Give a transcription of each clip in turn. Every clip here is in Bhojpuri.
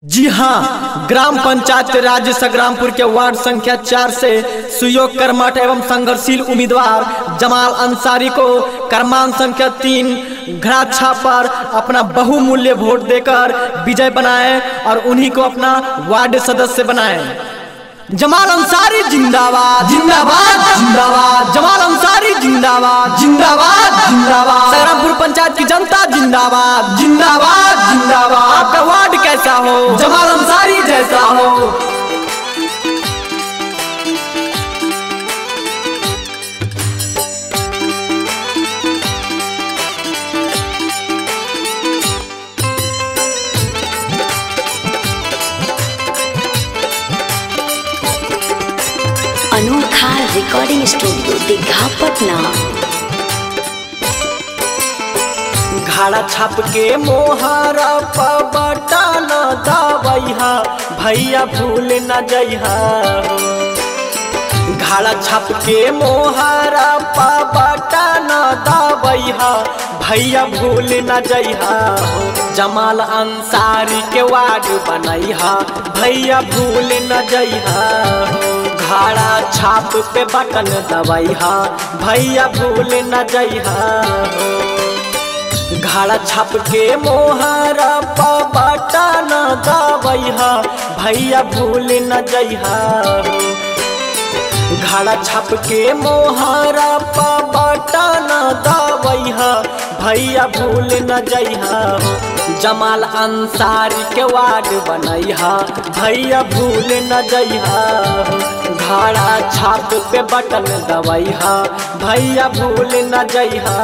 जी हाँ, ग्राम पंचायत राज्य संग्रामपुर के वार्ड संख्या 4 से सुयोग कर्मठ एवं संघर्षशील उम्मीदवार जमाल अंसारी को क्रमांक संख्या 3 घड़ा छाप पर अपना बहुमूल्य वोट देकर विजय बनाए और उन्हीं को अपना वार्ड सदस्य बनाए। जमाल अंसारी जिंदाबाद जिंदाबाद जिंदाबाद, जमाल अंसारी जिंदाबाद जिंदाबाद जिंदाबाद, संग्रामपुर पंचायत की जनता जिंदाबाद जिंदाबाद जिंदाबाद। आपका वार्ड कैसा हो, जमाल अंसारी जैसा हो। अनोखा रिकॉर्डिंग स्टूडियो दीघा पटना। घड़ा छाप के मोहरा पर बटन दबैहा भैया भूल न जइहा। घड़ा छाप के मोहरा पर बटन दबैहा भैया भूल न जइहा। जमाल अंसारी के वार्ड बनैहा भैया भूल न जइहा। घड़ा छाप पे बटन दबैहा भैया भूल न जइहा। घड़ा छाप के मोहरा पर बटन दबैहा भैया भूल न जइहा। घड़ा छाप के मोहरा पर बटन दबैहा भैया भूल न जइहा। जमाल अंसारी के वार्ड बनैहा भैया भूल न जइहा। घड़ा छाप पे बटन दबैहा भैया भूल न जइहा।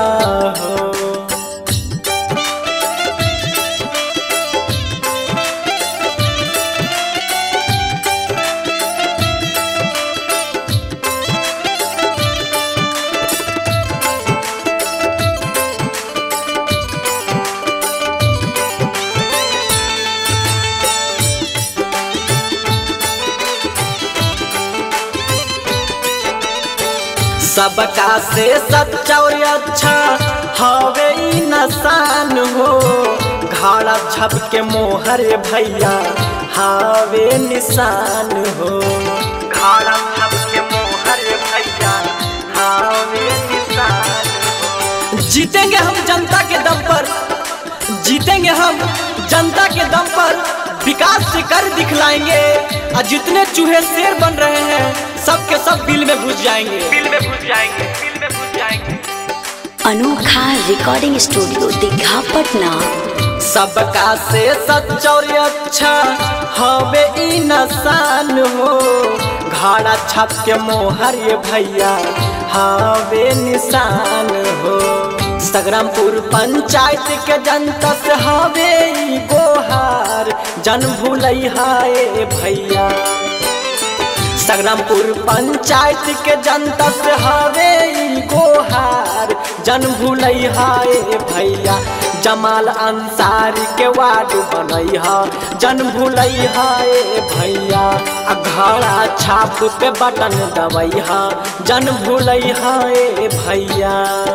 सबका से सच्चा और अच्छा हवे इंसान हो। घड़ा छाप के मोहर भैया हवे निशान हो। घड़ा छाप के मोहर भैया हवे निशान हो। जीतेंगे हम जनता के दम पर, जीतेंगे हम जनता के दम पर, विकास से कर दिखलाएंगे। और जितने चूहे शेर बन रहे हैं सब के सब बिल में घुस जाएंगे, बिल में घुस जाएंगे, बिल में घुस जाएंगे। अनोखा रिकॉर्डिंग स्टूडियो दीघा पटना। सबका से सच्चा और अच्छा हवे इंसान हो। घड़ा छाप के मोहर भैया हवे निशान हो। संग्रामपुर पंचायत के जनता से हवे गोहार जन भूलैहा भैया। संग्रामपुर पंचायत के जनता से हवे गोहार जन भूलैहा भैया। जमाल अंसारी के वार्ड बनैहा जन भूलैहा भैया। घड़ा छाप पे बटन दबैहा जन भूलैहा भैया।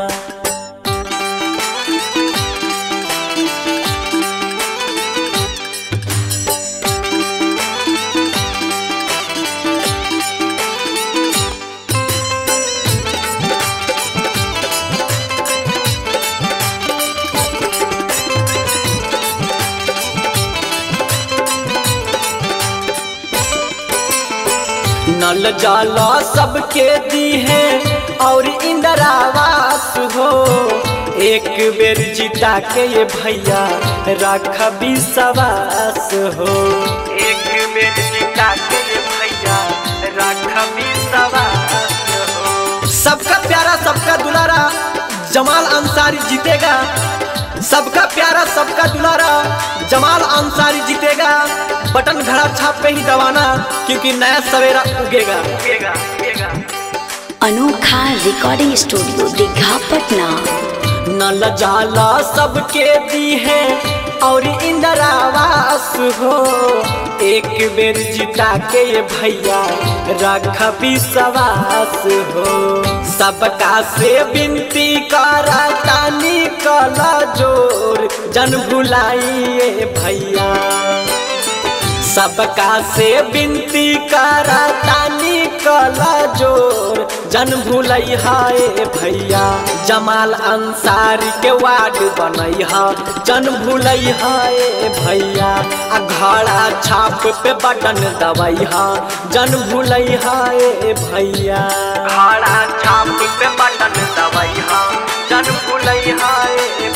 नल जाला सबके दी है और इंदिरा आवास हो। एक बेर जिता के ये भैया रख विश्वास हो। एक बेर जिता के ये भैया रख विश्वास हो। सबका प्यारा सबका दुलारा जमाल अंसारी जीतेगा। सबका प्यारा सबका दुलारा जमाल अंसारी जीतेगा। बटन घड़ा छाप पे ही दबाना क्योंकि नया सवेरा उगेगा, उगेगा, उगेगा। अनोखा रिकॉर्डिंग स्टूडियो दीघा पटना। नल जाला सबके दी है और इंदिरा आवास हो। एक बेर जिता के ये भैया रख विश्वास हो। सबका से विनती करा तानी कला जोर जन भुलाइए भैया। सबका से विनती करा तानी कला जोर जन भूलई हाय भैया जमाल अंसारी के वार्ड बनई हा जन भूलई हाय भैया घड़ा छाप पे बटन दबई हा जन भूलई हाय भैया घड़ा छाप पे बटन दबई हा जन भूलई हाय